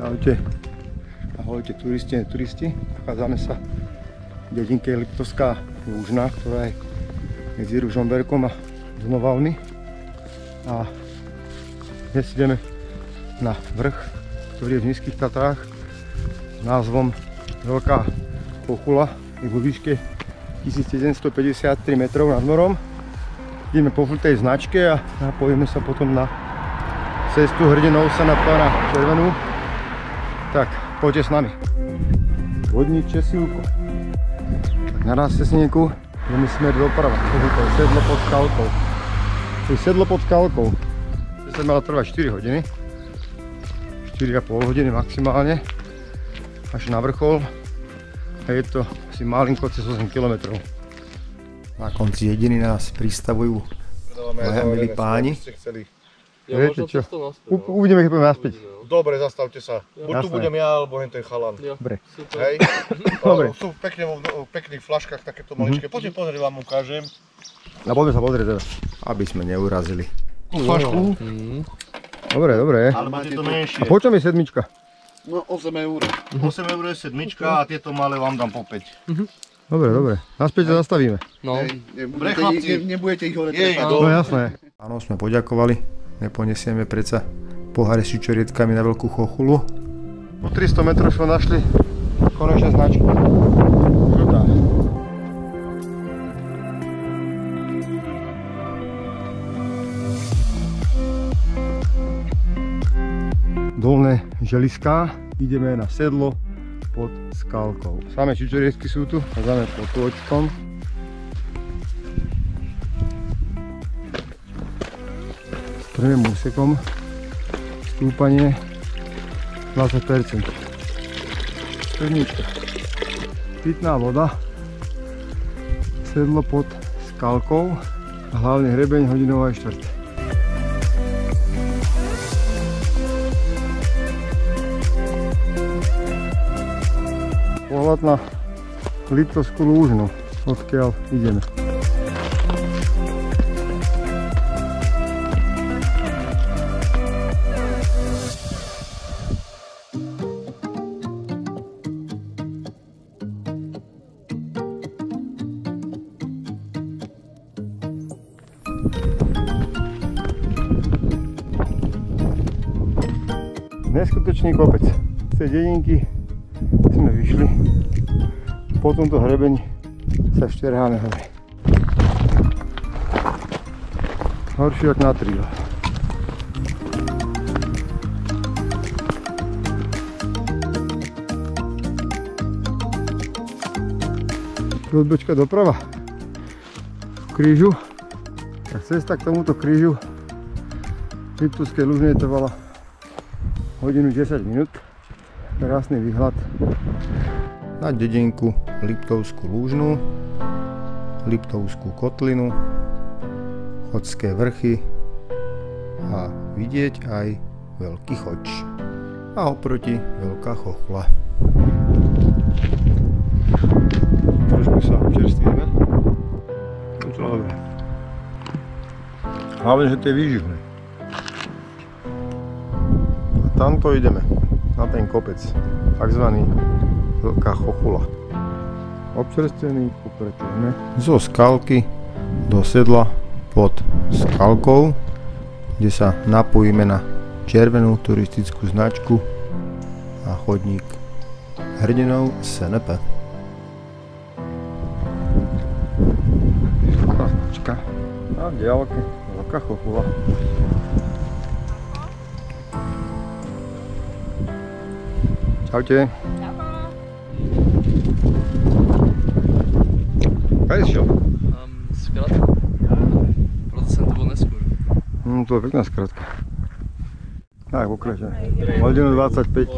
Ahojte. Ahojte turisti, neturisti. Nachádzame sa v dedinke Liptovská Lúžna, ktorá je medzi Ružomberkom a Znovalmi. A dnes ideme na vrch, ktorý je v Nízkych Tatrách s názvom Veľká Chochula. Je vo výške 1753 metrov nad morom. Ideme po žltej značke a napojíme sa potom na cestu hrdinov sa na pána Červenú. Tak, poďte s nami. Vodník Česívko. Tak naraz cestníku ideme smer doprava. To je sedlo pod skalkou. To je sedlo pod skalkou. To sa mala trvať 4 hodiny. 4,5 hodiny maximálne. Až na vrchol. A je to asi malinko cez 8 km. Na konci jediny nás pristavujú moja milí páni. Viete čo? Uvidíme, keď budeme naspäť. Dobre, zastavte sa. Buď tu budem ja, alebo hen ten chalan. Dobre. Hej. Dobre. Sú v pekných flaškách takéto maličké. Poďte pozrieť, vám ukážem. A poďme sa pozrieť teda, aby sme neurazili. Flašku. Dobre, dobre. Ale máte to menšie. A po čom je sedmička? No 8 eur. 8 eur je sedmička a tieto malé vám dám po 5. Dobre, dobre. Naspäť sa zastavíme. No. Nebudete ich hore trepať. No jasné. Áno, sme poďakovali. Neponesieme predsa poháre s čičorietkami na Veľkú Chochulu. Po 300 metrov sme našli konečne značku. Žltá. Dolné Želiská. Ideme na sedlo pod skalkou. Samé čičorietky sú tu. Hľadáme pod Tôčkom. S prvým úsekom stúpanie 20%. Sedmička. Pitná voda. Sedlo pod skalkou. A hlavný hrebeň hodinová štvrť. Pohľad na Liptovskú Lúžnu, odkiaľ ideme. Neskutočný kopec. Z tej dedinky sme vyšli. Po tomto hrebení sa šterháme hore. Horšie jak na tríle. Odbočka doprava k krížu. Tak cesta k tomuto krížu v Liptovskej Lúžnej trvala hodinu 10 minút. Krásny výhľad na dedinku Liptovskú Lúžnu, Liptovskú kotlinu, Chodské vrchy a vidieť aj Veľký Choč. A oproti Veľká Chochula. Trošku sa občerstvíme. To je dobré. Hlavne, že to je výživné. A tamto ideme. Na ten kopec, takzvaný Veľká Chochula. Občerstvený pokračujeme zo skalky do sedla pod skalkou, kde sa napojíme na červenú turistickú značku a chodník hrdinov SNP. Žltá značka a v diaľke Veľká Chochula. Čaute. Kaj si šiel? Skratka. Proto som to bol neskôr. To je pekná skratka. Tak, pokračujem. Hodinu 25.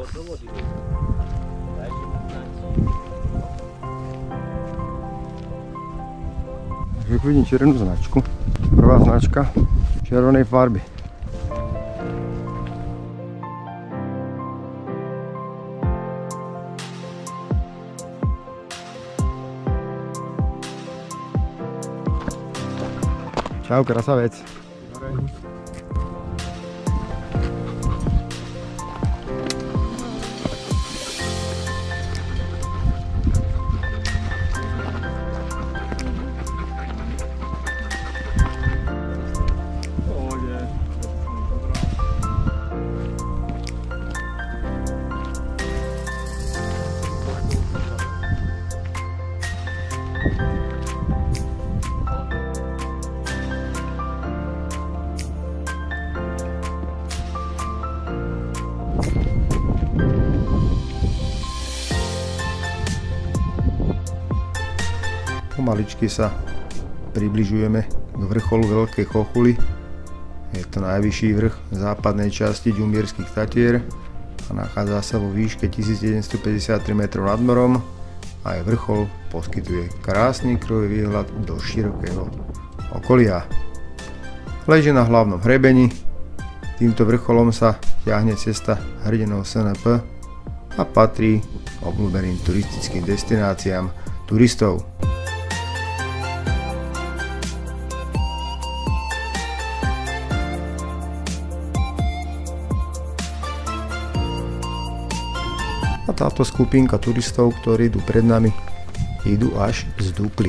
Takže vidím červenú značku. Prvá značka červenej farby. Čau, krasavec. Pomaličky sa približujeme k vrcholu Veľkej Chochuly. Je to najvyšší vrch v západnej časti Ďumbierskych Tatier a nachádza sa vo výške 1153 metrov nad morom. Aj vrchol poskytuje krásny kruhový výhľad do širokého okolia. Leží na hlavnom hrebení. Týmto vrcholom sa ťahne cesta hrdinov SNP a patrí obľúbeným turistickým destináciám turistov. A táto skupinka turistov, ktorí idú pred nami, idú až z Dukly.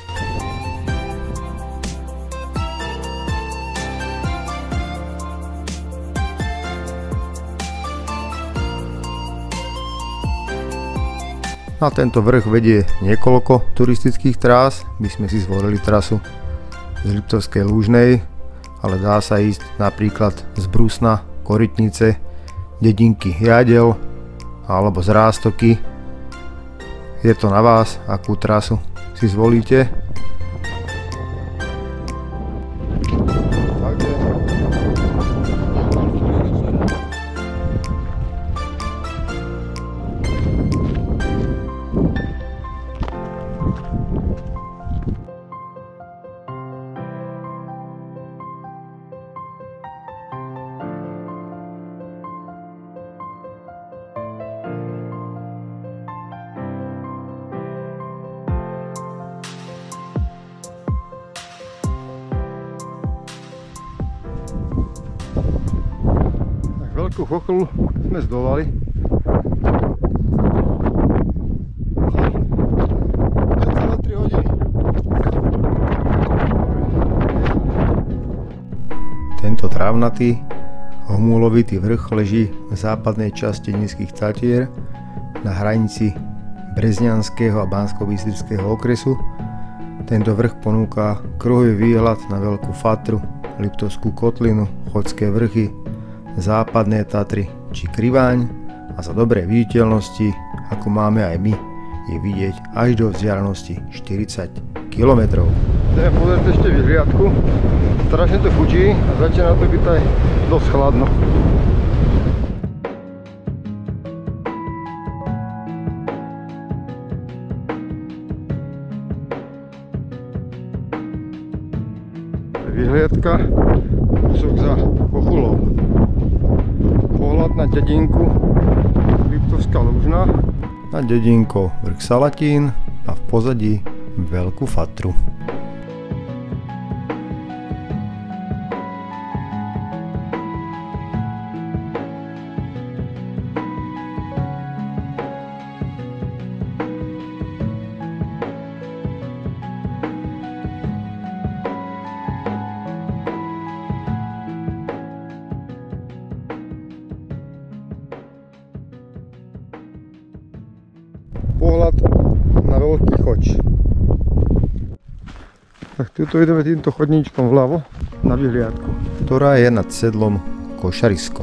Na tento vrch vedie niekoľko turistických trás. My sme si zvolili trasu z Liptovskej Lúžnej, ale dá sa ísť napríklad z Brusna, Korytnice, dedinky Jadel alebo z Ráztoky. Je to na vás, akú trasu si zvolíte. Veľkú Chochulu sme zdolali. Za 3 hodiny. Tento trávnatý, homúlovitý vrch leží v západnej časti Nízkych Tatier na hranici Brezňanského a Banskobystrického okresu. Tento vrch ponúka kruhový výhľad na Veľkú Fatru, Liptovskú kotlinu, Chodské vrchy, Západné Tatry či Kriváň a za dobré viditeľnosti, ako máme aj my, je vidieť až do vzdialenosti 40 km. Chceme pozrieť ešte vyhliadku. Strašne to fučí a začína to byť aj dosť chladno. Vyhliadka, kúsok za Chochulou. Pohľad na dedinku Liptovská Lúžna, na dedinkou vrch Salatín a v pozadí Veľkú Fatru. Pohľad na Veľký Choč. Tak tuto ideme týmto chodníčkom vľavo na vyhliadku, ktorá je nad sedlom Košarisko.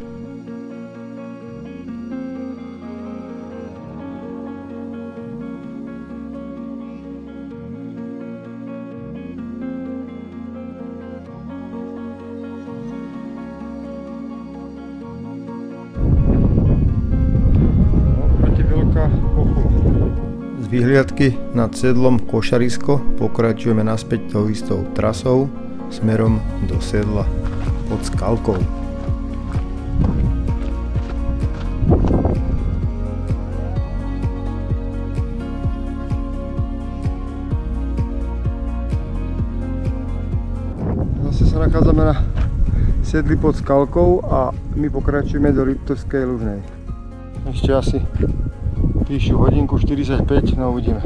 Z vyhliadky nad sedlom Košarisko pokračujeme naspäť tou istou trasou smerom do sedla pod Skalkou. Zase sa nachádzame na sedli pod Skalkou a my pokračujeme do Liptovskej Lúžnej. Ešte asi píšu hodinku 45, no uvidíme.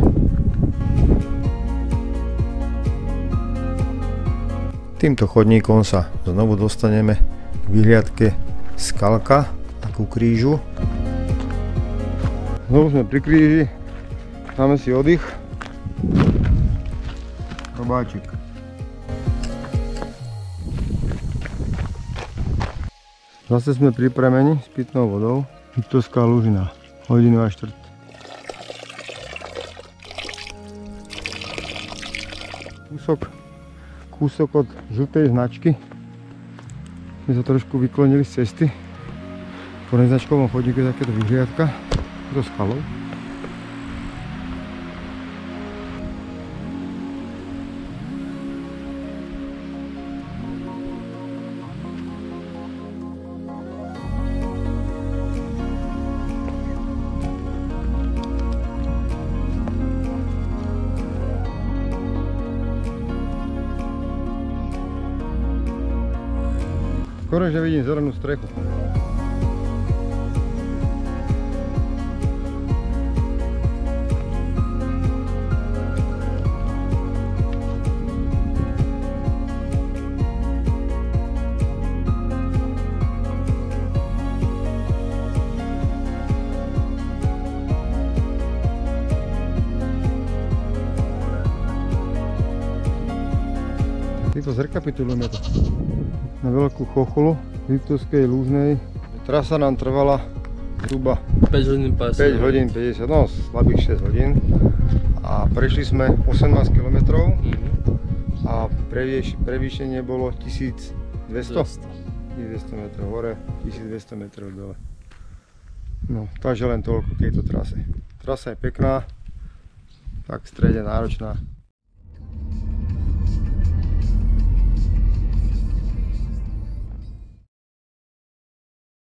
Týmto chodníkom sa znovu dostaneme k vyhliadke Skalka a ku krížu. Znovu sme pri kríži, dáme si oddych. Robáčik. Zase sme pri prameni s pitnou vodou. Liptovská Lúžina, hodinu a štvrť. kúsok od žltej značky. My sa trošku vyklonili z cesty. Po neznačkovom chodníku je takéto vyhliadka do skalov. Skoro, že vidím zelenú strechu. Týmto zrekapitulujeme to na veľkú chocholu v Liptovskej Lúžnej. Trasa nám trvala zhruba 5 hodín 50. 5 hodín 50, no slabých 6 hodín. A prešli sme 18 km a prevýšenie bolo 1200 metrov hore, 1200 metrov dole. No, takže len toľko k tejto trase. Trasa je pekná, tak v strede náročná.